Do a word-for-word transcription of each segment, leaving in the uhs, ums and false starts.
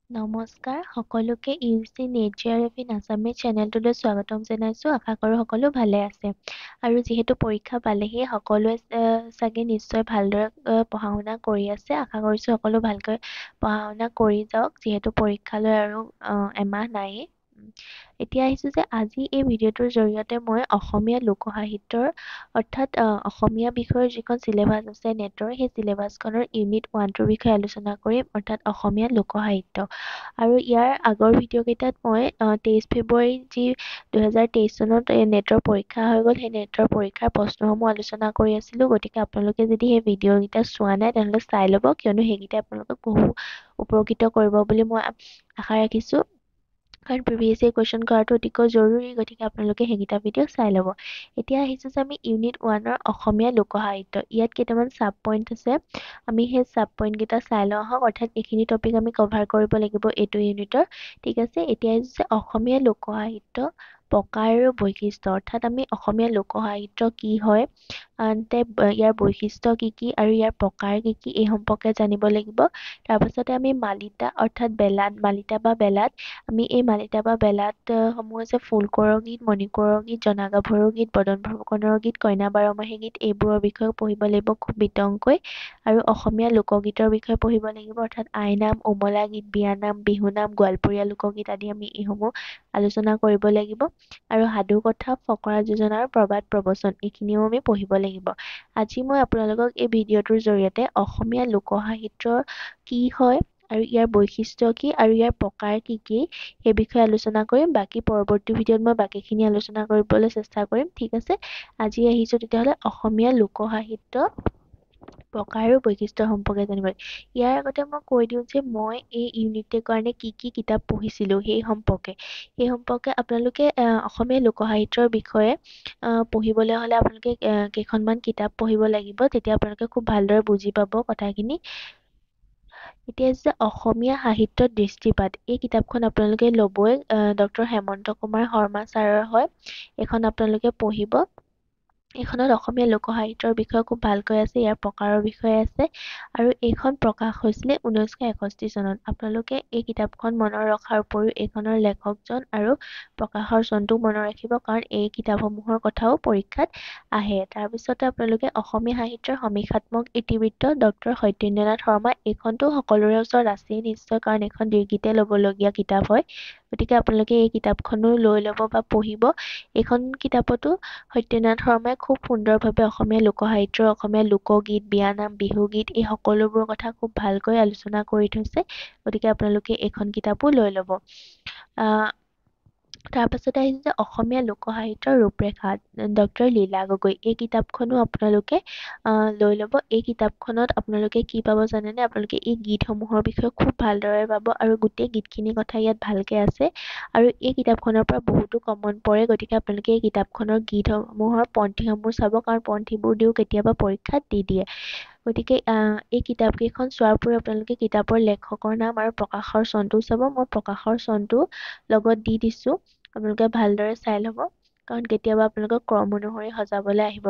নমস্কাৰ সকলোকে U G C NET J R F in Assamese চেনেলটোলৈ স্বাগতম জনাইছোঁ। আশা কৰোঁ সকলো ভালে আছে আৰু যিহেতু পৰীক্ষা পালেহি সকলোৱে আহ, চাগে নিশ্চয় ভালদৰে আহ, পঢ়া শুনা কৰি আছে। আশা কৰিছোঁ সকলো ভালকৈ পঢ়া শুনা কৰি যাওক যিহেতু পৰীক্ষালৈ আৰু আহ, এমাহ নায়েই। উম, এতিয়া আহিছোঁ যে আজি এই ভিডিঅ'টোৰ জৰিয়তে মই অসমীয়া লোকসাহিত্যৰ অৰ্থাৎ আহ, অসমীয়া বিষয়ৰ যিখন চিলেবাছ আছে নেটৰ সেই চিলেবাছখনৰ ইউনিট ওৱানটোৰ বিষয়ে আলোচনা কৰিম অৰ্থাৎ অসমীয়া লোকসাহিত্য। আৰু ইয়াৰ আগৰ ভিডিঅ' কেইটাত মই তেইছ ফেব্ৰুৱাৰী যি দুহেজাৰ তেইছ চনত এই নেটৰ পৰীক্ষা হৈ গ'ল সেই নেটৰ পৰীক্ষাৰ প্ৰশ্নসমূহ আলোচনা কৰি আছিলোঁ। গতিকে আপোনালোকে যদি সেই ভিডিঅ' কেইটা চোৱা নাই তেনেহ'লে চাই ল'ব, কিয়নো সেইকেইটাই আপোনালোকক বহু উপকৃত কৰিব বুলি মই আশা ৰাখিছোঁ। কাৰণ প্ৰিভিয়াছ ইয়েৰ কুৱেশ্যন কৰাটো অতিকৈ জৰুৰী, গতিকে আপোনালোকে সেইকেইটা ভিডিঅ' চাই ল'ব। এতিয়া আহিছোঁ যে আমি ইউনিট ওৱানৰ অসমীয়া লোকসাহিত্য। ইয়াত কেইটামান চাব পইণ্ট আছে, আমি সেই চাব পইণ্টকেইটা চাই লওঁ আহক। অৰ্থাৎ এইখিনি টপিক আমি কভাৰ কৰিব লাগিব এইটো ইউনিটৰ। ঠিক আছে, এতিয়া আহিছোঁ যে অসমীয়া লোকসাহিত্য প্ৰকাৰ আৰু বৈশিষ্ট্য। অৰ্থাৎ আমি অসমীয়া লোকসাহিত্য কি হয়, আনহাতে ইয়াৰ বৈশিষ্ট্য কি কি আৰু ইয়াৰ প্ৰকাৰ কি কি এই সম্পৰ্কে জানিব লাগিব। তাৰপাছতে আমি মালিতা অৰ্থাৎ বেলাত মালিতা বা বেলাত আমি এই মালিতা বা বেলাত সমূহ হৈছে ফুলকোঁৱৰৰ গীত, মণিকোঁৱৰৰ গীত, জনা গাভৰুৰ গীত, বদন ফুকনৰ গীত, কইনা বাৰমাহী গীত এইবোৰৰ বিষয়ে পঢ়িব লাগিব খুব বিতংকৈ। আৰু অসমীয়া লোকগীতৰ বিষয়ে পঢ়িব লাগিব অৰ্থাৎ আইনাম, উমলা গীত, বিয়ানাম, বিহুনাম, গোৱালপৰীয়া লোকগীত আদি আমি এইসমূহ আলোচনা কৰিব লাগিব। আৰু সাধু কথা, ফকৰা যোজনা আৰু প্ৰবাদ প্ৰবচন এইখিনিও আমি পঢ়িব লাগিব। আজি মই আপোনালোকক এই ভিডিঅ'টোৰ জৰিয়তে অসমীয়া লোকসাহিত্যৰ কি হয় আৰু ইয়াৰ বৈশিষ্ট্য কি আৰু ইয়াৰ প্ৰকাৰ কি কি সেই বিষয়ে আলোচনা কৰিম। বাকী পৰৱৰ্তী ভিডিঅ'ত মই বাকীখিনি আলোচনা কৰিবলৈ চেষ্টা কৰিম। ঠিক আছে, আজি আহিছোঁ তেতিয়াহ'লে অসমীয়া লোকসাহিত্য প্ৰকাৰ আৰু বৈশিষ্ট্য সম্পৰ্কে জানিবলৈ। ইয়াৰ আগতে মই কৈ দিওঁ যে মই এই ইউনিটটোৰ কাৰণে কি কি কিতাপ পঢ়িছিলোঁ সেই সম্পৰ্কে। সেই সম্পৰ্কে আপোনালোকে আহ, অসমীয়া লোকসাহিত্যৰ বিষয়ে আহ, পঢ়িবলৈ হ'লে আপোনালোকে আহ, কেইখনমান কিতাপ পঢ়িব লাগিব, তেতিয়া আপোনালোকে খুব ভালদৰে বুজি পাব কথাখিনি। এতিয়া যে অসমীয়া সাহিত্যত দৃষ্টিপাত এই কিতাপখন আপোনালোকে ল'বই, ডক্টৰ হেমন্ত কুমাৰ শৰ্মা ছাৰৰ হয়। এইখন আপোনালোকে পঢ়িব। এইখনত অসমীয়া লোকসাহিত্যৰ বিষয়ে খুব ভালকৈ আছে, ইয়াৰ প্ৰকাৰৰ বিষয়ে আছে আৰু এইখন প্ৰকাশ হৈছিলে ঊনৈছশ এষষ্ঠি চনত। আপোনালোকে এই কিতাপখন মনত ৰখাৰ উপৰিও এইখনৰ লেখকজন আৰু প্ৰকাশৰ চনটো মনত ৰাখিব, কাৰণ এই কিতাপসমূহৰ কথাও পৰীক্ষাত আহে। তাৰপিছতে আপোনালোকে অসমীয়া সাহিত্যৰ সমীক্ষাত্মক ইতিবৃত্ত ডক্টৰ সত্যেন্দ্ৰনাথ শৰ্মা, এইখনতো সকলোৰে ওচৰত আছেই নিশ্চয়, কাৰণ এইখন ডিগ্ৰীতে ল'বলগীয়া কিতাপ হয়। গতিকে আপোনালোকে এই কিতাপখনো লৈ ল'ব বা পঢ়িব। এইখন কিতাপতো সত্যেন্দ্ৰনাথ শৰ্মাই খুব সুন্দৰভাৱে অসমীয়া লোকসাহিত্যৰ অসমীয়া লোকগীত, বিয়ানাম, বিহুগীত এই সকলোবোৰৰ কথা খুব ভালকৈ আলোচনা কৰি থৈছে। গতিকে আপোনালোকে এইখন কিতাপো লৈ ল'ব। আহ তাৰপাছতে আহিছে যে অসমীয়া লোকসাহিত্যৰ ৰূপৰেখা ডক্টৰ লীলা গগৈ, এই কিতাপখনো আপোনালোকে আহ, লৈ ল'ব। এই কিতাপখনত আপোনালোকে কি পাব জানেনে? আপোনালোকে এই গীতসমূহৰ বিষয়ে খুব ভালদৰে পাব আৰু গোটেই গীতখিনিৰ কথা ইয়াত ভালকে আছে। আৰু এই কিতাপখনৰ পৰা বহুতো কমন পৰে, গতিকে আপোনালোকে এই কিতাপখনৰ গীতসমূহৰ পন্থীসমূহ চাব, কাৰণ পন্থীবোৰ দিও কেতিয়াবা পৰীক্ষাত দি দিয়ে। গতিকে আহ, এই কিতাপকেইখন চোৱাৰ উপৰিও আপোনালোকে কিতাপৰ লেখকৰ নাম আৰু প্ৰকাশৰ চনটো চাব। মই প্ৰকাশৰ চনটো লগত দি দিছোঁ, আপোনালোকে ভালদৰে চাই ল'ব, কাৰণ কেতিয়াবা আপোনালোকক ক্ৰম অনুসৰি সজাবলৈ আহিব।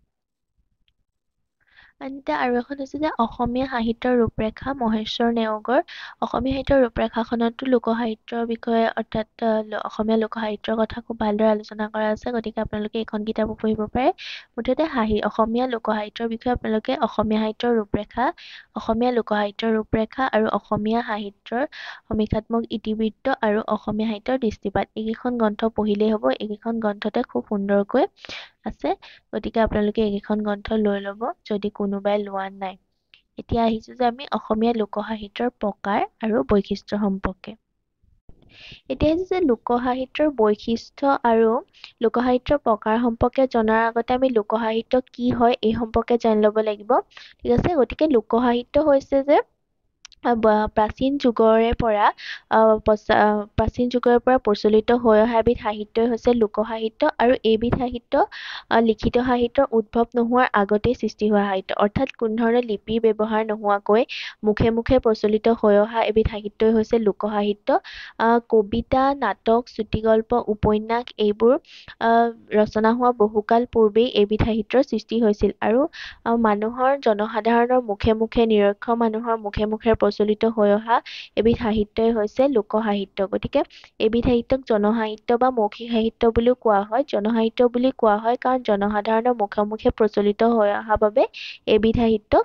আনহাতে আৰু এখন হৈছে যে অসমীয়া সাহিত্যৰ ৰূপৰেখা মহেশ্বৰ নেওগৰ। অসমীয়া সাহিত্যৰ ৰূপৰেখাখনতো লোকসাহিত্যৰ বিষয়ে অৰ্থাৎ অসমীয়া লোকসাহিত্যৰ কথা খুব ভালদৰে আলোচনা কৰা আছে, গতিকে আপোনালোকে এইখন কিতাপো পঢ়িব পাৰে। মুঠতে সাহি অসমীয়া লোকসাহিত্যৰ বিষয়ে আপোনালোকে অসমীয়া সাহিত্যৰ ৰূপৰেখা, অসমীয়া লোকসাহিত্যৰ ৰূপৰেখা আৰু অসমীয়া সাহিত্যৰ সমীক্ষাত্মক ইতিবৃত্ত আৰু অসমীয়া সাহিত্যৰ দৃষ্টিপাত এইকেইখন গ্ৰন্থ পঢ়িলেই হ'ব। এইকেইখন গ্ৰন্থতে খুব সুন্দৰকৈ আছে, গতিকে আপোনালোকে এইকেইখন গ্ৰন্থ লৈ ল'ব যদি কোনোবাই লোৱা নাই। এতিয়া আহিছোঁ যে আমি অসমীয়া লোকসাহিত্যৰ প্ৰকাৰ আৰু বৈশিষ্ট্য সম্পৰ্কে। এতিয়া আহিছোঁ যে লোকসাহিত্যৰ বৈশিষ্ট্য আৰু লোকসাহিত্যৰ প্ৰকাৰ সম্পৰ্কে জনাৰ আগতে আমি লোকসাহিত্য কি হয় এই সম্পৰ্কে জানি ল'ব লাগিব। ঠিক আছে, গতিকে লোকসাহিত্য হৈছে যে প্ৰাচীন যুগৰে পৰা প্ৰাচীন যুগৰ পৰা প্ৰচলিত হৈ অহা এবিধ সাহিত্যই হৈছে লোকসাহিত্য। আৰু এইবিধ সাহিত্য লিখিত সাহিত্যৰ উদ্ভৱ নোহোৱাৰ আগতেই সৃষ্টি হোৱা সাহিত্য, অৰ্থাৎ কোনো ধৰণৰ লিপিৰ ব্যৱহাৰ নোহোৱাকৈ মুখে মুখে প্ৰচলিত হৈ অহা এবিধ সাহিত্যই হৈছে লোকসাহিত্য। আহ কবিতা, নাটক, চুটিগল্প, উপন্যাস এইবোৰ আহ ৰচনা হোৱা বহুকাল পূৰ্বেই এইবিধ সাহিত্যৰ সৃষ্টি হৈছিল আৰু মানুহৰ জনসাধাৰণৰ মুখে মুখে নিৰক্ষৰ মানুহৰ মুখে মুখে প্ৰচলিত হৈ অহা এবিধ সাহিত্যই হৈছে লোকসাহিত্য গতিকে এবিধ সাহিত্যক জনসাহিত্য বা মৌখিক সাহিত্য বুলিও কোৱা হয় জনসাহিত্য বুলি কোৱা হয় কাৰণ জনসাধাৰণৰ মুখে মুখে প্ৰচলিত হৈ অহা বাবে এবিধ সাহিত্যক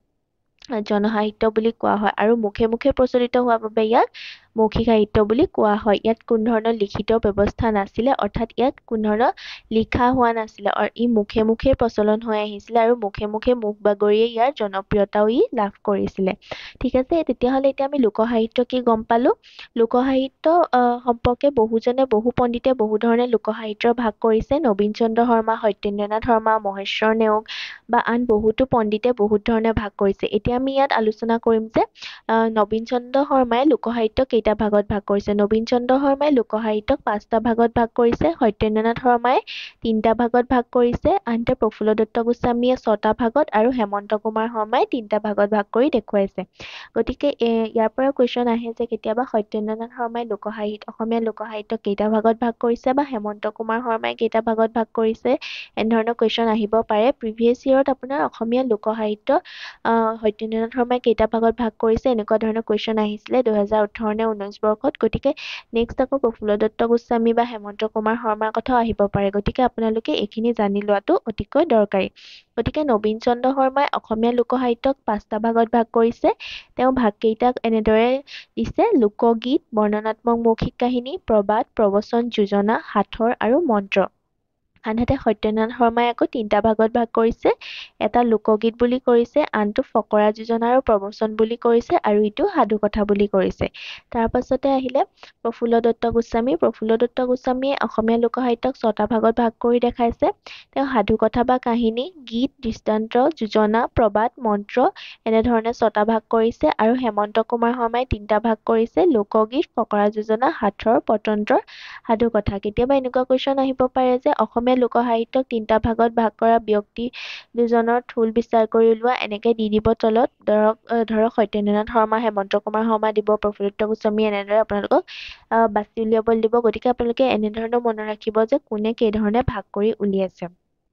জনসাহিত্য বুলি কোৱা হয় আৰু মুখে মুখে প্ৰচলিত হোৱাৰ বাবে ইয়াক মৌখিক সাহিত্য বুলি কোৱা হয় ইয়াত কোনো ধৰণৰ লিখিত ব্যৱস্থা নাছিলে অৰ্থাৎ ইয়াত কোনো ধৰণৰ লিখা হোৱা নাছিলে আৰু ই মুখে মুখে প্ৰচলন হৈ আহিছিলে আৰু মুখে মুখে মুখ বাগৰিয়ে ইয়াৰ জনপ্ৰিয়তাও ই লাভ কৰিছিলে ঠিক আছে তেতিয়াহ'লে এতিয়া আমি লোকসাহিত্য কি গম পালো লোকসাহিত্য সম্পৰ্কে বহুজনে বহু পণ্ডিতে বহু ধৰণে লোকসাহিত্যৰ ভাগ কৰিছে নবীন চন্দ্ৰ শৰ্মা সত্যেন্দ্ৰনাথ শৰ্মা মহেশ্বৰ নেওগ বা আন বহুতো পণ্ডিতে বহুত ধৰণে ভাগ কৰিছে এতিয়া আমি ইয়াত আলোচনা কৰিম যে নবীন চন্দ্ৰ শৰ্মাই লোকসাহিত্যক কেইটা ভাগত ভাগ কৰিছে নবীন চন্দ্ৰ শৰ্মাই লোকসাহিত্যক পাঁচটা ভাগত ভাগ কৰিছে সত্যেন্দ্ৰনাথ শৰ্মাই তিনিটা ভাগত ভাগ কৰিছে আনহাতে প্ৰফুল্ল দত্ত গোস্বামীয়ে ছটা ভাগত আৰু হেমন্ত কুমাৰ শৰ্মাই তিনিটা ভাগত ভাগ কৰি দেখুৱাইছে গতিকে ইয়াৰ পৰা কুৱেশ্যন আহে যে কেতিয়াবা সত্যেন্দ্ৰনাথ শৰ্মাই লোকসাহিত্য অসমীয়া লোকসাহিত্যক কেইটা ভাগত ভাগ কৰিছে বা হেমন্ত কুমাৰ শৰ্মাই কেইটা ভাগত ভাগ কৰিছে এনেধৰণৰ কুৱেশ্যন আহিব পাৰে প্ৰিভিয়াছ ইয়েৰত আপোনাৰ অসমীয়া লোকসাহিত্য সত্যেন্দ্ৰনাথ শৰ্মাই কেইটা ভাগত ভাগ কৰিছে এনেকুৱা ধৰণৰ কুৱেশ্যন আহিছিলে দুহেজাৰ ওঠৰ নে ঊনৈশ বৰ্ষত গতিকে নেক্সট আকৌ প্ৰফুল্ল দত্ত গোস্বামী বা হেমন্ত কুমাৰ শৰ্মাৰ কথাও আহিব পাৰে গতিকে আপোনালোকে এইখিনি জানি লোৱাটো অতিকৈ দৰকাৰী গতিকে নবীন চন্দ্ৰ শৰ্মাই অসমীয়া লোকসাহিত্যক পাঁচটা ভাগত ভাগ কৰিছে তেওঁ ভাগকেইটাক এনেদৰে দিছে লোকগীত বৰ্ণনাত্মক মৌখিক কাহিনী প্ৰবাদ প্ৰবচন যোজনা সাঁথৰ আৰু মন্ত্ৰ আনহাতে সত্যেন্দ্ৰনাথ শৰ্মাই আকৌ তিনিটা ভাগত ভাগ কৰিছে এটা লোকগীত বুলি কৰিছে আনটো ফকৰা যোজনা আৰু প্ৰবচন বুলি কৰিছে আৰু ইটো সাধু কথা বুলি কৰিছে তাৰ পাছতে আহিলে প্ৰফুল্ল দত্ত গোস্বামী প্ৰফুল্ল দত্ত গোস্বামীয়ে অসমীয়া লোকসাহিত্যক ছটা ভাগত ভাগ কৰি দেখাইছে তেওঁ সাধু কথা বা কাহিনী গীত দৃষ্টান্ত যোজনা প্ৰবাদ মন্ত্ৰ এনেধৰণে ছটা ভাগ কৰিছে আৰু হেমন্ত কুমাৰ শৰ্মাই তিনিটা ভাগ কৰিছে লোকগীত ফকৰা যোজনা সাঁথৰ পতন্তৰ সাধু কথা কেতিয়াবা এনেকুৱা কুৱেশ্যন আহিব পাৰে যে অসমীয়া লোকসাহিত্যক তিনিটা ভাগত ভাগ কৰা ব্যক্তি দুজনৰ থূল বিচাৰ কৰি উলিওৱা এনেকে দি দিব তলত ধৰক ধৰক সত্যেন্দ্ৰনাথ শৰ্মা হেমন্ত কুমাৰ শৰ্মা দিব প্ৰফুল্ল দত্ত গোস্বামী এনেদৰে আপোনালোকক আহ বাছি উলিয়াবলৈ দিব গতিকে আপোনালোকে এনেধৰণৰ মনত ৰাখিব যে কোনে কেইধৰণে ভাগ কৰি উলিয়াইছে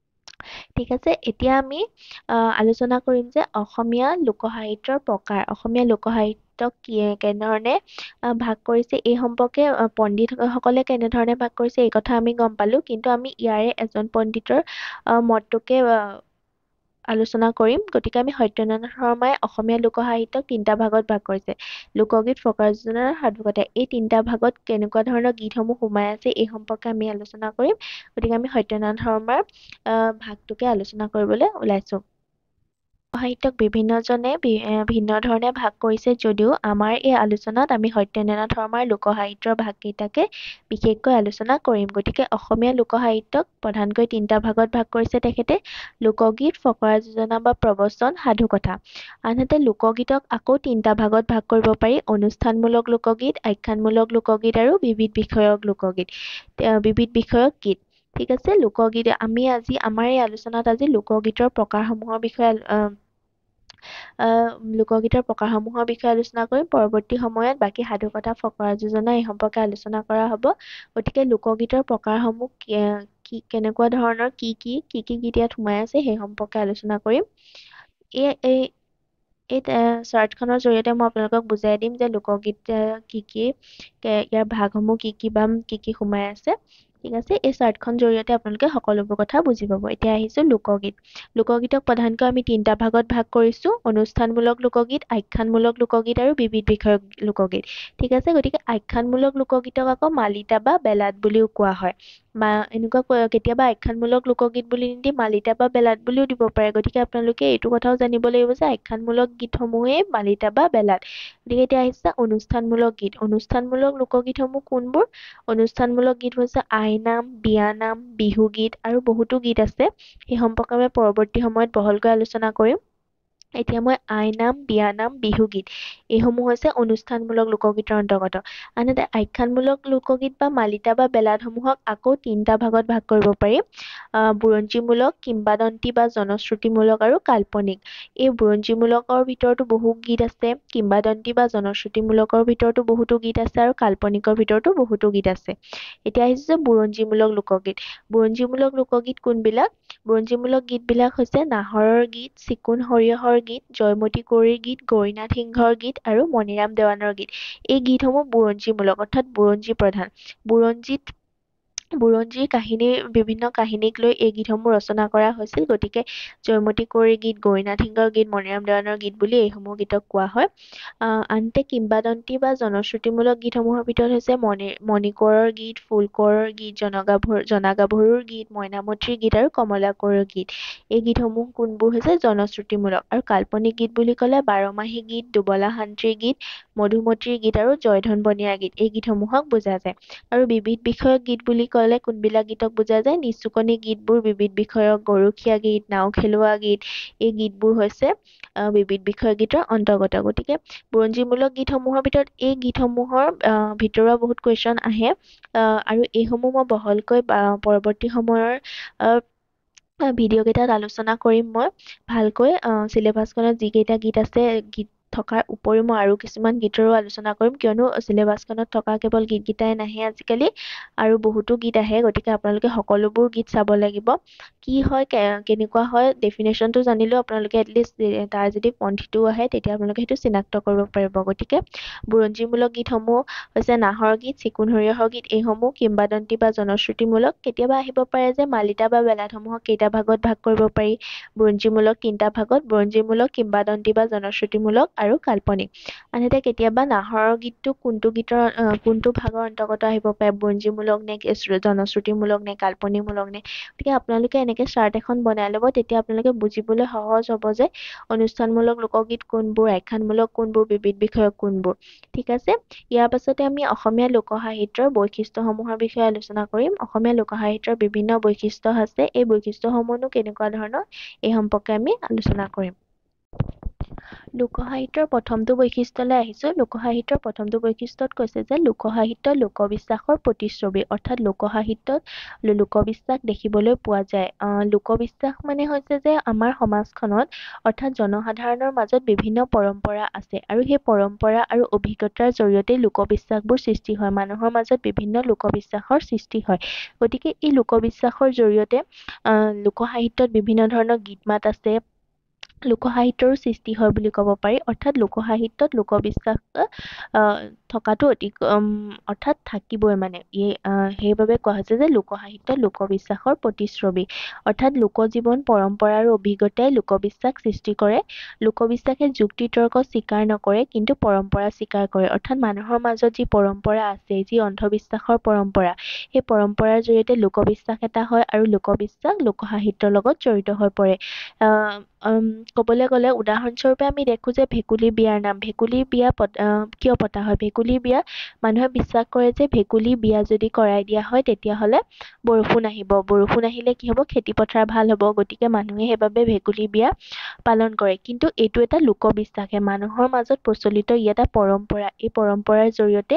ঠিক আছে এতিয়া আমি আলোচনা কৰিম যে অসমীয়া লোকসাহিত্যৰ প্ৰকাৰ অসমীয়া লোকসাহিত্যক কি কেনেধৰণে ভাগ কৰিছে এই সম্পৰ্কে পণ্ডিতসকলে কেনেধৰণে ভাগ কৰিছে এই কথা আমি গম পালো কিন্তু আমি ইয়াৰে এজন পণ্ডিতৰ মতটোকে আলোচনা কৰিম গতিকে আমি সত্যেন্দ্ৰনাথ শৰ্মাই অসমীয়া লোকসাহিত্যক তিনিটা ভাগত ভাগ কৰিছে লোকগীত ফকৰা যোজনা সাধু কথা এই তিনিটা ভাগত কেনেকুৱা ধৰণৰ গীতসমূহ সোমাই আছে এই সম্পৰ্কে আমি আলোচনা কৰিম গতিকে আমি সত্যেন্দ্ৰনাথ শৰ্মাৰ ভাগটোকে আলোচনা কৰিবলৈ ওলাইছো সাহিত্যক বিভিন্নজনে ভিন্ন ধৰণে ভাগ কৰিছে যদিও আমাৰ এই আলোচনাত আমি সত্যেন্দ্ৰনাথ শৰ্মাৰ লোকসাহিত্যৰ ভাগকেইটাকে বিশেষকৈ আলোচনা কৰিম গতিকে অসমীয়া লোকসাহিত্যক প্ৰধানকৈ তিনিটা ভাগত ভাগ কৰিছে তেখেতে লোকগীত ফকৰা যোজনা বা প্ৰবচন সাধু কথা আনহাতে লোকগীতক আকৌ তিনিটা ভাগত ভাগ কৰিব পাৰি অনুষ্ঠানমূলক লোকগীত আখ্যানমূলক লোকগীত আৰু বিবিধ বিষয়ক লোকগীত বিবিধ বিষয়ক গীত ঠিক আছে লোকগীত আমি আজি আমাৰ এই আলোচনাত আজি লোকগীতৰ প্ৰকাৰসমূহৰ বিষয়ে লোকগীতৰ প্ৰকাৰসমূহৰ বিষয়ে আলোচনা কৰিম পৰৱৰ্তী সময়ত বাকী সাধু কথা ফকৰা যোজনা এই সম্পৰ্কে আলোচনা কৰা হ'ব গতিকে লোকগীতৰ প্ৰকাৰসমূহ কি কেনেকুৱা ধৰণৰ কি কি কি কি গীত ইয়াত সোমাই আছে সেই সম্পৰ্কে আলোচনা কৰিম এই এই এই চাৰ্টখনৰ জৰিয়তে মই আপোনালোকক বুজাই দিম যে লোকগীত কি কি ইয়াৰ ভাগসমূহ কি কি বা কি কি সোমাই আছে ঠিক আছে এই চাৰ্টখন জৰিয়তে আপোনালোকে সকলোবোৰ কথা বুজি পাব এতিয়া আহিছো লোকগীত লোকগীতক প্ৰধানকৈ আমি তিনিটা ভাগত ভাগ কৰিছো অনুষ্ঠানমূলক লোকগীত আখ্যানমূলক লোকগীত আৰু বিবিধ বিষয়ক লোকগীত ঠিক আছে গতিকে আখ্যানমূলক লোকগীতক আকৌ মালিতা বা বেলাত বুলিও কোৱা হয় বা এনেকুৱা কেতিয়াবা আখ্যানমূলক লোকগীত বুলি নিদি মালিতা বা বেলাত বুলিও দিব পাৰে গতিকে আপোনালোকে এইটো কথাও জানিব লাগিব যে আখ্যানমূলক গীতসমূহেই মালিতা বা বেলাত গতিকে এতিয়া আহিছে অনুষ্ঠানমূলক গীত অনুষ্ঠানমূলক লোকগীতসমূহ কোনবোৰ অনুষ্ঠানমূলক গীত হৈছে আইনাম বিয়ানাম বিহু গীত আৰু বহুতো গীত আছে সেই সম্পৰ্কে আমি পৰৱৰ্তী সময়ত বহলকৈ আলোচনা কৰিম এতিয়া মই আইনাম বিয়ানাম বিহু গীত এইসমূহ হৈছে অনুষ্ঠানমূলক লোকগীতৰ অন্তৰ্গত আনহাতে আখ্যানমূলক লোকগীত বা মালিতা বা বেলাতসমূহক আকৌ তিনিটা ভাগত ভাগ কৰিব পাৰি বুৰঞ্জীমূলক কিম্বাদন্তী বা জনশ্ৰুতিমূলক আৰু কাল্পনিক এই বুৰঞ্জীমূলকৰ ভিতৰতো বহু গীত আছে কিম্বাদন্তী বা জনশ্ৰুতিমূলকৰ ভিতৰতো বহুতো গীত আছে আৰু কাল্পনিকৰ ভিতৰতো বহুতো গীত আছে এতিয়া আহিছে যে বুৰঞ্জীমূলক লোকগীত বুৰঞ্জীমূলক লোকগীত কোনবিলাক বুৰঞ্জীমূলক গীতবিলাক হৈছে নাহৰৰ গীত, চিকুণ সৰিয়হৰ গীত, জয়মতী কুঁৱৰীৰ গীত, গৌৰীনাথ সিংহৰ গীত আৰু মণিৰাম দেৱানৰ গীত। এই গীতসমূহ বুৰঞ্জীমূলক অৰ্থাৎ বুৰঞ্জী প্ৰধান। বুৰঞ্জীত বুৰঞ্জীৰ কাহিনী বিভিন্ন কাহিনীক লৈ এই গীতসমূহ ৰচনা কৰা হৈছিল। গতিকে জয়মতী কুঁৱৰীৰ গীত, গৌৰীনাথ সিংহৰ গীত, মণিৰাম দেৱানৰ গীত বুলি এইসমূহ গীতক কোৱা হয়। আহ আনহাতে কিংবদন্তি বা জনশ্ৰুতিমূলক গীতসমূহৰ ভিতৰত হৈছে মণি মণি কোঁৱৰৰ গীত, ফুল কোঁৱৰৰ গীত, জনগাভৰু জনা গাভৰুৰ গীত, মইনামতীৰ গীত আৰু কমলা কোঁৱৰৰ গীত। এই গীতসমূহ কোনবোৰ হৈছে জনশ্ৰুতিমূলক। আৰু কাল্পনিক গীত বুলি ক'লে বাৰমাহী গীত, দুবলা শান্তিৰ গীত, মধুমতীৰ গীত আৰু জয়ধন বনিয়াৰ গীত এই গীতসমূহক বুজা যায়। আৰু বিবিধ বিষয়ক গীত বুলি ক'লে কোনবিলাক গীতক বুজা যায়? নিচুকনি গীতবোৰ বিবিধ বিষয়ক, গৰখীয়া গীত, নাও খেলুৱা গীত এই গীতবোৰ হৈছে আহ বিবিধ বিষয়ক গীতৰ অন্তৰ্গত। গতিকে বুৰঞ্জীমূলক গীতসমূহৰ ভিতৰত এই গীতসমূহৰ আহ ভিতৰুৱা বহুত কুৱেশ্যন আহে। আহ আৰু এইসমূহ মই বহলকৈ আহ পৰৱৰ্তী সময়ৰ আহ ভিডিঅ' কেইটাত আলোচনা কৰিম মই ভালকৈ। আহ চিলেবাছখনত যিকেইটা গীত আছে গীত থকাৰ উপৰিও মই আৰু কিছুমান গীতৰো আলোচনা কৰিম, কিয়নো চিলেবাছখনত থকা কেৱল গীতকেইটাই নাহে আজিকালি আৰু বহুতো গীত আহে। গতিকে আপোনালোকে সকলোবোৰ গীত চাব লাগিব। কি হয় কেনেকুৱা হয় ডেফিনেশ্যনটো জানিলেও আপোনালোকে এটলিষ্ট তাৰ যদি পন্থীটো আহে তেতিয়া আপোনালোকে সেইটো চিনাক্ত কৰিব পাৰিব। গতিকে বুৰঞ্জীমূলক গীতসমূহ হৈছে নাহৰ গীত, চিকুণ সৰিয়হৰ গীত এইসমূহ কিংবদন্তি বা জনশ্ৰুতিমূলক। কেতিয়াবা আহিব পাৰে যে মালিতা বা বেলাসমূহক কেইটা ভাগত ভাগ কৰিব পাৰি? বুৰঞ্জীমূলক তিনিটা ভাগত, বুৰঞ্জীমূলক, কিংবদন্তি বা জনশ্ৰুতিমূলক আৰু কাল্পনিক। আনহাতে কেতিয়াবা নাহৰৰ গীতটো কোনটো গীতৰ কোনটো ভাগৰ অন্তৰ্গত আহিব পাৰে? বুৰঞ্জীমূলক নে জনশ্ৰুতিমূলক নে কাল্পনিকমূলক নে? গতিকে আপোনালোকে এনেকে চাৰ্ট এখন বনাই ল'ব, তেতিয়া আপোনালোকে বুজিবলৈ সহজ হ'ব যে অনুষ্ঠানমূলক লোকগীত কোনবোৰ, আখ্যানমূলক কোনবোৰ, বিবিধ বিষয়ক কোনবোৰ। ঠিক আছে। ইয়াৰ পাছতে আমি অসমীয়া লোকসাহিত্যৰ বৈশিষ্ট্যসমূহৰ বিষয়ে আলোচনা কৰিম। অসমীয়া লোকসাহিত্যৰ বিভিন্ন বৈশিষ্ট্য আছে। এই বৈশিষ্ট্যসমূহনো কেনেকুৱা ধৰণৰ এই সম্পৰ্কে আমি আলোচনা কৰিম। লোকসাহিত্যৰ প্ৰথমটো বৈশিষ্ট্যলৈ আহিছো। লোকসাহিত্যৰ প্ৰথমটো বৈশিষ্ট্যত কৈছে যে লোকসাহিত্য লোকবিশ্বাসৰ প্ৰতিচ্ছবি, অৰ্থাৎ লোকসাহিত্যত লোকবিশ্বাস দেখিবলৈ পোৱা যায়। আহ লোকবিশ্বাস মানে হৈছে যে আমাৰ সমাজখনত অৰ্থাৎ জনসাধাৰণৰ মাজত বিভিন্ন পৰম্পৰা আছে আৰু সেই পৰম্পৰা আৰু অভিজ্ঞতাৰ জৰিয়তে লোকবিশ্বাসবোৰ সৃষ্টি হয়। মানুহৰ মাজত বিভিন্ন লোকবিশ্বাসৰ সৃষ্টি হয়। গতিকে এই লোকবিশ্বাসৰ জৰিয়তে আহ লোকসাহিত্যত বিভিন্ন ধৰণৰ গীত মাত আছে, লোকসাহিত্যৰো সৃষ্টি হয় বুলি ক'ব পাৰি। অৰ্থাৎ লোকসাহিত্যত লোকবিশ্বাস আহ থকাটো অতি অৰ্থাৎ থাকিবই মানে ই সেইবাবে কোৱা হৈছে যে লোকসাহিত্যত লোকবিশ্বাসৰ প্ৰতিচ্ছবি। অৰ্থাৎ লোকজীৱন, পৰম্পৰা আৰু অভিজ্ঞতাই লোকবিশ্বাস সৃষ্টি কৰে। লোকবিশ্বাসে যুক্তি তৰ্ক স্বীকাৰ নকৰে, কিন্তু পৰম্পৰা স্বীকাৰ কৰে। অৰ্থাৎ মানুহৰ মাজত যি পৰম্পৰা আছে, যি অন্ধবিশ্বাসৰ পৰম্পৰা, সেই পৰম্পৰাৰ জৰিয়তে লোকবিশ্বাস এটা হয় আৰু লোকবিশ্বাস লোকসাহিত্যৰ লগত জড়িত হৈ পৰে। আহ ক'বলৈ গ'লে উদাহৰণস্বৰূপে আমি দেখো যে ভেকুলী বিয়াৰ নাম। ভেকুলী বিয়া পতা কিয় পতা হয়? ভেকুলী বিয়া মানুহে বিশ্বাস কৰে যে ভেকুলী বিয়া যদি কৰাই দিয়া হয় তেতিয়াহ'লে বৰষুণ আহিব। বৰষুণ আহিলে কি হ'ব? খেতি পথাৰ ভাল হ'ব। গতিকে মানুহে সেইবাবে ভেকুলী বিয়া পালন কৰে। কিন্তু এইটো এটা লোকবিশ্বাসে, মানুহৰ মাজত প্ৰচলিত ই এটা পৰম্পৰা। এই পৰম্পৰাৰ জৰিয়তে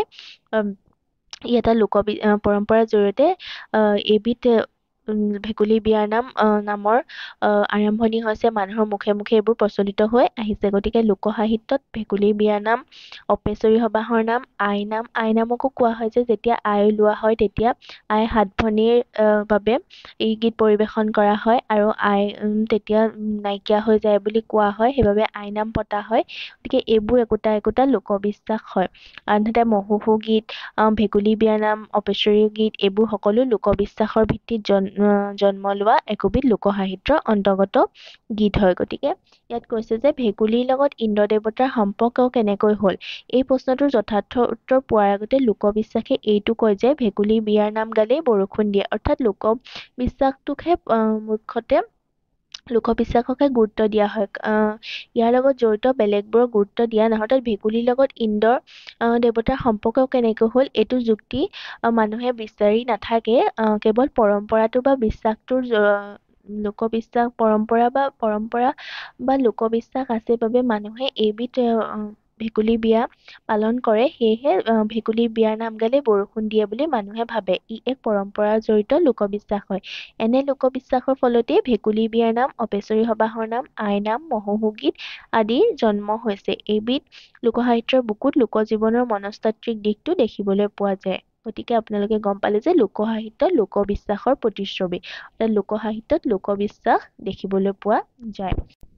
ই এটা লোক পৰম্পৰাৰ জৰিয়তে আহ এবিধ ভেকুলী বিয়াৰ নাম নামৰ আৰম্ভণি হৈছে। মানুহৰ মুখে মুখে এইবোৰ প্ৰচলিত হৈ আহিছে। গতিকে লোকসাহিত্যত ভেকুলী বিয়াৰ নাম, অপেশ্বৰী সবাহৰ নাম, আই নাম, আই নামকো কোৱা হয় যে যেতিয়া আই ওলোৱা হয় তেতিয়া আই সাত ভনীৰ বাবে এই গীত পৰিৱেশন কৰা হয় আৰু আই তেতিয়া নাইকিয়া হৈ যায় বুলি কোৱা হয়, সেইবাবে আই নাম পতা হয়। গতিকে এইবোৰ একোটা একোটা লোকবিশ্বাস হয়। আনহাতে মহোহো গীত, ভেকুলী বিয়াৰ নাম, অপেশ্বৰী গীত এইবোৰ সকলো লোকবিশ্বাসৰ ভিত্তিত জন্ম লোৱা একোবিধ লোকসাহিত্যৰ অন্তৰ্গত গীত হয়। গতিকে ইয়াত কৈছে যে ভেকুলীৰ লগত ইন্দ্ৰ দেৱতাৰ সম্পৰ্ক কেনেকৈ হ'ল? এই প্ৰশ্নটোৰ যথাৰ্থ উত্তৰ পোৱাৰ আগতে লোকবিশ্বাসে এইটো কয় যে ভেকুলী বিয়াৰ নাম গালেই বৰষুণ দিয়ে। অৰ্থাৎ লোকবিশ্বাসটোকহে মুখ্যতে লোকবিশ্বাসকহে গুৰুত্ব দিয়া হয়। আহ ইয়াৰ লগত জড়িত বেলেগবোৰক গুৰুত্ব দিয়া নহয়। অৰ্থাৎ ভেকুলীৰ লগত ইন্দ্ৰ দেৱতাৰ সম্পৰ্ক কেনেকৈ হ'ল এইটো যুক্তি মানুহে বিচাৰি নাথাকে। আহ কেৱল পৰম্পৰাটো বা বিশ্বাসটোৰ লোকবিশ্বাস পৰম্পৰা বা পৰম্পৰা বা লোকবিশ্বাস আছে বাবে মানুহে এইবিধ ভেকুলী বিয়া পালন কৰে। সেয়েহে ভেকুলী বিয়াৰ নাম গালে বৰষুণ দিয়ে বুলি মানুহে ভাবে। ই এক পৰম্পৰা জড়িত লোকবিশ্বাস হয়। এনে লোকবিশ্বাসৰ ফলতেই ভেকুলী বিয়াৰ নাম, অপেশ্বৰী সবাহৰ নাম, আই নাম, মহোহো গীত আদিৰ জন্ম হৈছে। এইবিধ লোকসাহিত্যৰ বুকুত লোকজীৱনৰ মনস্তাত্ত্বিক দিশটো দেখিবলৈ পোৱা যায়। গতিকে আপোনালোকে গম পালে যে লোকসাহিত্য লোকবিশ্বাসৰ প্ৰতিচ্ছবি, অৰ্থাৎ লোকসাহিত্যত লোকবিশ্বাস দেখিবলৈ পোৱা যায়।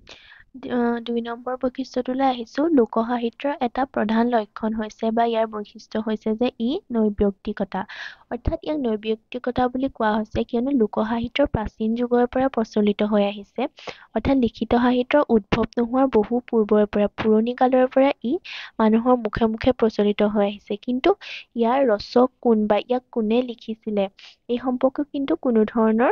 আহ, দুই নম্বৰ বৈশিষ্ট্যটোলৈ আহিছো। লোকসাহিত্যৰ এটা প্ৰধান লক্ষণ হৈছে বা ইয়াৰ বৈশিষ্ট্য হৈছে যে ই নৈৰ্ব্যক্তিকতা, অৰ্থাৎ ইয়াক নৈৰ্ব্যক্তিকতা বুলি কোৱা হৈছে কিয়নো লোকসাহিত্যৰ প্ৰাচীন যুগৰ পৰা প্ৰচলিত হৈ আহিছে, অৰ্থাৎ লিখিত সাহিত্যৰ উদ্ভৱ নোহোৱাৰ বহু পূৰ্বৰে পৰা, পুৰণি কালৰ পৰা ই মানুহৰ মুখে মুখে প্ৰচলিত হৈ আহিছে। কিন্তু ইয়াৰ ৰচক কোন বা ইয়াক কোনে লিখিছিলে এই সম্পৰ্কে কিন্তু কোনো ধৰণৰ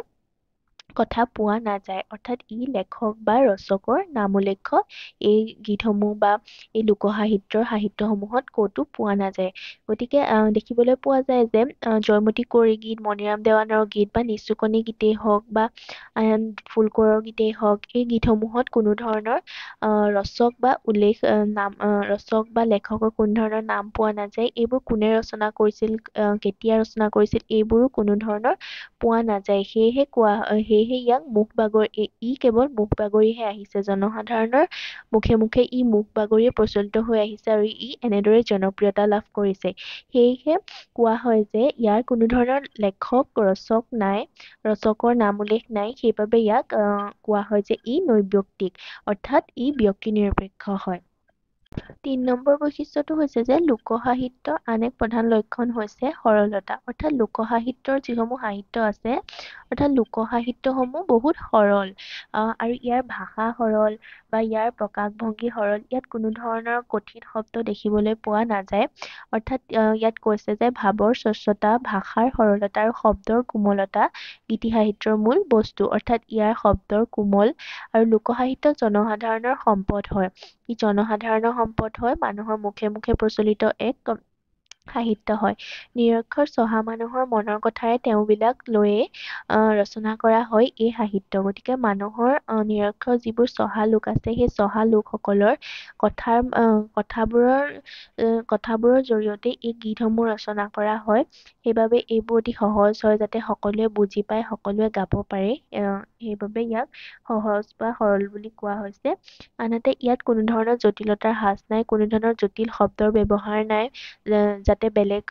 কথা পোৱা নাযায়, অৰ্থাৎ ই লেখক বা ৰচকৰ নাম উল্লেখ এই গীতসমূহ বা এই লোকসাহিত্যৰ সাহিত্যসমূহত ক'তো পোৱা নাযায়। গতিকে আহ দেখিবলৈ পোৱা যায় যে আহ জয়মতী কোঁৱৰীৰ গীত, মণিৰাম দেৱানৰ গীত বা নিচুকনি গীতেই হওক বা আন ফুলকোঁৱৰৰ গীতেই হওক, এই গীতসমূহত কোনো ধৰণৰ আহ ৰচক বা উল্লেখ আহ নাম আহ ৰচক বা লেখকৰ কোনো ধৰণৰ নাম পোৱা নাযায়। এইবোৰ কোনে ৰচনা কৰিছিল, আহ কেতিয়া ৰচনা কৰিছিল, এইবোৰো কোনো ধৰণৰ পোৱা নাযায়। সেয়েহে কোৱা সেয়েহে ইয়াক মুখ বাগৰি ই কেৱল মুখ বাগৰিহে আহিছে, জনসাধাৰণৰ মুখে মুখে ই মুখ বাগৰিয়ে প্ৰচলিত হৈ আহিছে আৰু ই এনেদৰে জনপ্ৰিয়তা লাভ কৰিছে। সেয়েহে কোৱা হয় যে ইয়াৰ কোনো ধৰণৰ লেখক ৰচক নাই, ৰচকৰ নাম উল্লেখ নাই, সেইবাবে ইয়াক আহ কোৱা হয় যে ই নৈৰ্ব্যক্তিক, অৰ্থাৎ ই ব্যক্তি নিৰপেক্ষ হয়। তিন নম্বৰ বৈশিষ্ট্যটো হৈছে যে লোকসাহিত্য আন এক প্ৰধান লক্ষণ হৈছে সৰলতা, অৰ্থাৎ লোকসাহিত্যৰ যিসমূহ সাহিত্য আছে, অৰ্থাৎ লোকসাহিত্যসমূহ বহুত সৰল আহ আৰু ইয়াৰ ভাষা সৰল বা ইয়াৰ প্ৰকাশভংগী সৰল, ইয়াত কোনো ধৰণৰ কঠিন শব্দ দেখিবলৈ পোৱা নাযায়। অৰ্থাৎ আহ ইয়াত কৈছে যে ভাৱৰ স্বচ্ছতা, ভাষাৰ সৰলতা আৰু শব্দৰ কোমলতা গীতি সাহিত্যৰ মূল বস্তু, অৰ্থাৎ ইয়াৰ শব্দৰ কোমল আৰু লোকসাহিত্য জনসাধাৰণৰ সম্পদ হয়। ই জনসাধাৰণৰ সম্পদ হয়, মানুহৰ মুখে মুখে প্ৰচলিত এক সাহিত্য হয়। নিৰক্ষৰ চহা মানুহৰ মনৰ কথাৰে তেওঁবিলাক লৈয়ে আহ ৰচনা কৰা হয় এই সাহিত্য। গতিকে মানুহৰ আহ নিৰক্ষৰ যিবোৰ চহা লোক আছে, সেই চহা লোকসকলৰ কথাৰ আহ কথাবোৰৰ আহ কথাবোৰৰ জৰিয়তে এই গীতসমূহ ৰচনা কৰা হয়। সেইবাবে এইবোৰ অতি সহজ হয়, যাতে সকলোৱে বুজি পায়, সকলোৱে গাব পাৰে, আহ সেইবাবে ইয়াক সহজ বা সৰল বুলি কোৱা হৈছে। আনহাতে ইয়াত কোনো ধৰণৰ জটিলতাৰ সাজ নাই, কোনো ধৰণৰ জটিল শব্দৰ ব্যৱহাৰ নাই, যাতে বেলেগ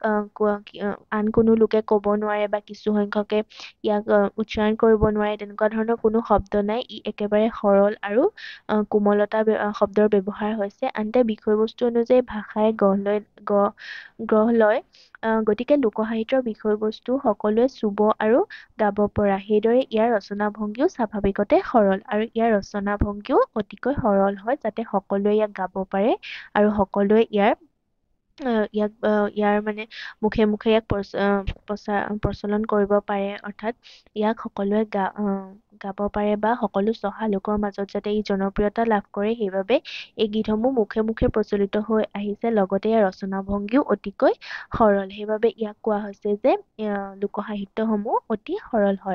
আন কোনো লোকে ক'ব নোৱাৰে বা কিছু সংখ্যকে ইয়াক উচ্চাৰণ কৰিব নোৱাৰে, তেনেকুৱা ধৰণৰ কোনো শব্দ নাই। ই একেবাৰে সৰল আৰু কোমলতা শব্দৰ ব্যৱহাৰ হৈছে। আনহাতে বিষয়বস্তু অনুযায়ী ভাষাই গঢ় লৈ গঢ় গঢ় লয়, আহ গতিকে লোকসাহিত্যৰ বিষয়বস্তু সকলোৱে চুব আৰু গাব পৰা, সেইদৰে ইয়াৰ ৰচনা ভংগীও স্বাভাৱিকতে সৰল আৰু ইয়াৰ ৰচনা ভংগীও অতিকৈ সৰল হয়, যাতে সকলোৱে ইয়াক গাব পাৰে আৰু সকলোৱে ইয়াৰ ইয়াক ইয়াৰ মানে মুখে মুখে ইয়াক প্ৰচাৰ প্ৰচলন কৰিব পাৰে, অৰ্থাৎ ইয়াক সকলোৱে গা গাব পাৰে বা সকলো চহা লোকৰ মাজত যাতে ই জনপ্ৰিয়তা লাভ কৰে, সেইবাবে এই গীতসমূহ মুখে মুখে প্ৰচলিত হৈ আহিছে। লগতে ইয়াৰ ৰচনা ভংগীও অতিকৈ সৰল, সেইবাবে ইয়াক কোৱা হৈছে যে লোকসাহিত্যসমূহ অতি সৰল হয়।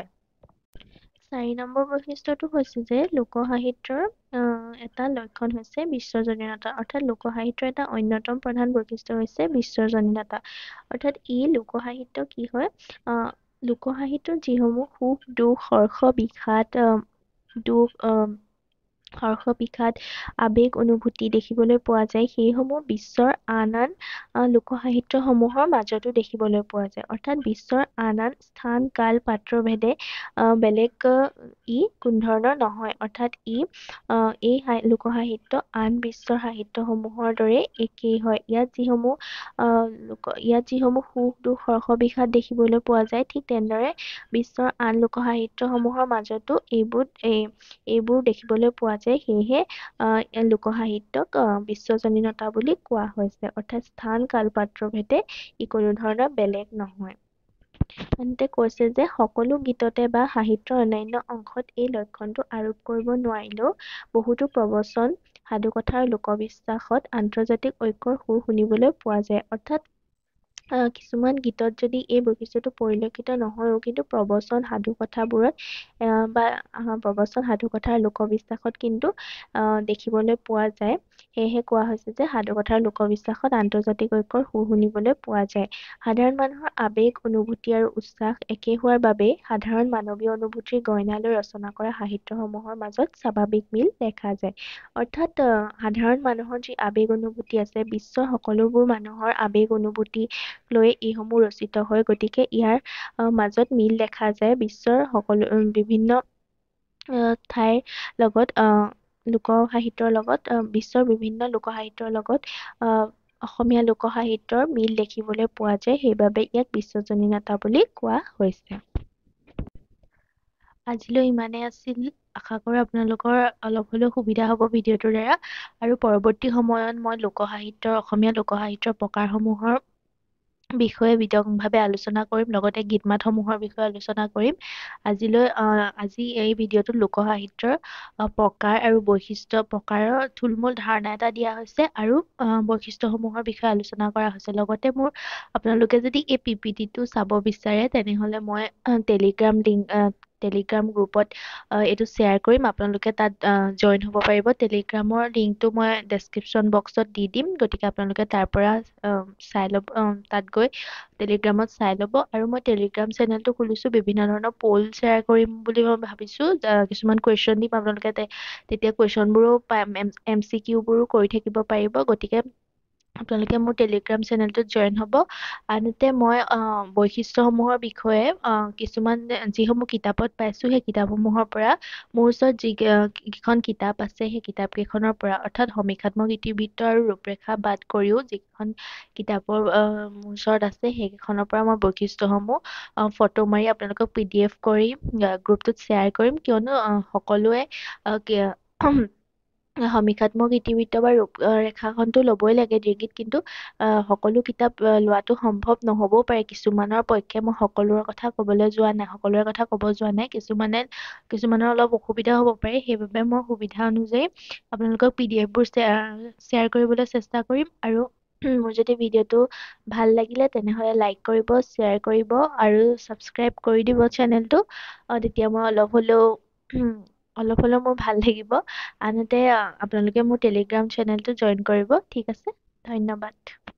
চাৰি নম্বৰ বৈশিষ্ট্যটো হৈছে যে লোকসাহিত্যৰ আহ এটা লক্ষণ হৈছে বিশ্বজনীনতা, অৰ্থাৎ লোকসাহিত্যৰ এটা অন্যতম প্ৰধান বৈশিষ্ট্য হৈছে বিশ্বজনীনতা, অৰ্থাৎ ই লোকসাহিত্য কি হয়, আহ লোকসাহিত্যৰ যিসমূহ সুখ দুখ হৰ্ষ বিষাদ আহ দুখ আহ হৰ্ষ বিষাদ আবেগ অনুভূতি দেখিবলৈ পোৱা যায়, সেইসমূহ বিশ্বৰ আন আন লোকসাহিত্যসমূহৰ মাজতো দেখিবলৈ পোৱা যায়। অৰ্থাৎ বিশ্বৰ আন আন স্থান কাল পাত্ৰ ভেদে আহ বেলেগ ই কোনো ধৰণৰ নহয়, অৰ্থাৎ ই আহ এই লোকসাহিত্য আন বিশ্বৰ সাহিত্যসমূহৰ দৰে একেই হয়। ইয়াত যিসমূহ আহ লোক ইয়াত যিসমূহ সুখ দুখ হৰ্ষ বিষাদ দেখিবলৈ পোৱা যায়, ঠিক তেনেদৰে বিশ্বৰ আন লোকসাহিত্যসমূহৰ মাজতো এইবোৰ এই এইবোৰ দেখিবলৈ পোৱা যায়। সেয়েহে আহ লোকসাহিত্যক আহ বিশ্বজনীনতা বুলি কোৱা হৈছে, অৰ্থাৎ স্থান কাল পাত্ৰ ভেদে ই কোনো ধৰণৰ বেলেগ নহয়। আনহাতে কৈছে যে সকলো গীততে বা সাহিত্যৰ অন্যান্য অংশত এই লক্ষণটো আৰোপ কৰিব নোৱাৰিলেও বহুতো প্ৰবচন, সাধুকথা আৰু লোকবিশ্বাসত আন্তৰ্জাতিক ঐক্যৰ সুৰ শুনিবলৈ পোৱা যায়। অৰ্থাৎ আহ কিছুমান গীতত যদি এই বৈশিষ্ট্যটো পৰিলক্ষিত নহয়ও, কিন্তু প্ৰবচন সাধু কথাবোৰত আহ বা প্ৰবচন সাধু কথাৰ লোকবিশ্বাসত কিন্তু আহ দেখিবলৈ পোৱা যায়। সেয়েহে কোৱা হৈছে যে সাধুকথাৰ লোকবিশ্বাসত আন্তৰ্জাতিক ঐক্যৰ সুৰ শুনিবলৈ পোৱা যায়। সাধাৰণ মানুহৰ আবেগ, অনুভূতি আৰু উচ্ছ্বাস একে হোৱাৰ বাবেই সাধাৰণ মানৱীয় অনুভূতিৰ গইনা লৈ ৰচনা কৰা সাহিত্যসমূহৰ মাজত স্বাভাৱিক মিল দেখা যায়। অৰ্থাৎ আহ, সাধাৰণ মানুহৰ যি আবেগ অনুভূতি আছে, বিশ্বৰ সকলোবোৰ মানুহৰ আবেগ অনুভূতি লৈ এইসমূহ ৰচিত হয়। গতিকে ইয়াৰ আহ, মাজত মিল দেখা যায় বিশ্বৰ সকলো উম, বিভিন্ন আহ, ঠাইৰ লগত আহ, লোক সাহিত্যৰ লগত আহ, বিশ্বৰ বিভিন্ন লোক সাহিত্যৰ লগত আহ, অসমীয়া লোক সাহিত্যৰ মিল দেখিবলৈ পোৱা যায়। সেইবাবে ইয়াক বিশ্বজনীনতা বুলি কোৱা হৈছে। আজিলৈ ইমানেই আছিল। আশা কৰোঁ আপোনালোকৰ অলপ হ'লেও সুবিধা হ'ব ভিডিঅ'টোৰ দ্বাৰা। আৰু পৰৱৰ্তী সময়ত মই লোকসাহিত্যৰ অসমীয়া লোকসাহিত্যৰ প্ৰকাৰসমূহৰ বিষয়ে বিতংভাৱে আলোচনা কৰিম, লগতে গীত মাতসমূহৰ বিষয়ে আলোচনা কৰিম। আজিলৈ আহ, আজি এই ভিডিঅ'টোত লোকসাহিত্যৰ আহ, প্ৰকাৰ আৰু বৈশিষ্ট্য প্ৰকাৰৰ থুলমূল ধাৰণা এটা দিয়া হৈছে আৰু আহ, বৈশিষ্ট্যসমূহৰ বিষয়ে আলোচনা কৰা হৈছে। লগতে মোৰ আপোনালোকে যদি এই পি পি টিটো চাব বিচাৰে তেনেহ'লে মই আহ, টেলিগ্ৰাম লিংক আহ, টেলিগ্ৰাম গ্ৰুপত আহ, এইটো শ্বেয়াৰ কৰিম। আপোনালোকে তাত জইন হ'ব পাৰিব। টেলিগ্ৰামৰ লিংকটো মই ডেছক্ৰিপশ্যন বক্সত দি দিম। গতিকে আপোনালোকে তাৰ পৰা আহ, চাই ল'ব, আহ, তাত গৈ টেলিগ্ৰামত চাই ল'ব। আৰু মই টেলিগ্ৰাম চেনেলটো খুলিছোঁ, বিভিন্ন ধৰণৰ প'ল শ্বেয়াৰ কৰিম বুলি মই ভাবিছোঁ। আহ, কিছুমান কুৱেশ্যন দিম, আপোনালোকে তে- তেতিয়া কুৱেশ্যনবোৰো এম চি কিউবোৰো কৰি থাকিব পাৰিব। গতিকে আপোনালোকে মোৰ টেলিগ্ৰাম চেনেলটোত জইন হ'ব। আনহাতে মই আহ, বৈশিষ্ট্যসমূহৰ বিষয়ে আহ, কিছুমান যিসমূহ কিতাপত পাইছোঁ, সেই কিতাপসমূহৰ পৰা মোৰ ওচৰত যি কেইখন কিতাপ আছে, সেই কিতাপকেইখনৰ পৰা, অৰ্থাৎ সমীক্ষাত্মক ইতিবৃত্ত আৰু ৰূপৰেখা বাদ কৰিও যিকেইখন কিতাপৰ আহ, মোৰ ওচৰত আছে, সেইকেইখনৰ পৰা মই বৈশিষ্ট্যসমূহ আহ, ফটো মাৰি আপোনালোকক পি ডি এফ কৰি আহ, গ্ৰুপটোত শ্বেয়াৰ কৰিম। কিয়নো আহ, সকলোৱে আহ, কি- সমীক্ষাত্মক ইতিবৃত্ত বা ৰূপৰেখাখনটো ল'বই লাগে ডিগ্ৰীত, কিন্তু আহ, সকলো কিতাপ আহ, লোৱাটো সম্ভৱ নহ'বও পাৰে। কিছুমানৰ পক্ষে মই সকলোৰে কথা ক'বলৈ যোৱা নাই, সকলোৰে কথা ক'ব যোৱা নাই। কিছুমানে কিছুমানৰ অলপ অসুবিধা হ'ব পাৰে। সেইবাবে মই সুবিধা অনুযায়ী আপোনালোকক পি ডি এফবোৰ শ্বেয়াৰ কৰিবলৈ চেষ্টা কৰিম। আৰু মোৰ যদি ভিডিঅ'টো ভাল লাগিলে তেনেহ'লে লাইক কৰিব, শ্বেয়াৰ কৰিব আৰু ছাবস্ক্ৰাইব কৰি দিব চেনেলটো। আহ, তেতিয়া মই অলপ হ'লেও উম, অলপ হ'লেও মোৰ ভাল লাগিব। আনহাতে আহ, আপোনালোকে মোৰ টেলিগ্ৰাম চেনেলটো জইন কৰিব। ঠিক আছে, ধন্যবাদ।